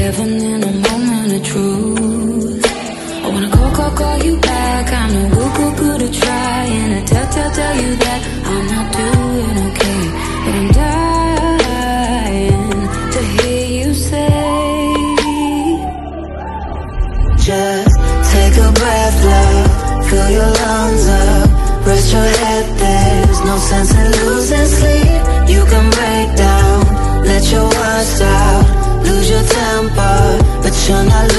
heaven in a moment of truth. I wanna call you back. I know good to try, and I tell you that I'm not doing okay, but I'm dying to hear you say, just take a breath, love, fill your lungs up, rest your head, there's no sense in losing sleep. You can break down, let your words out, lose your temper, but you're not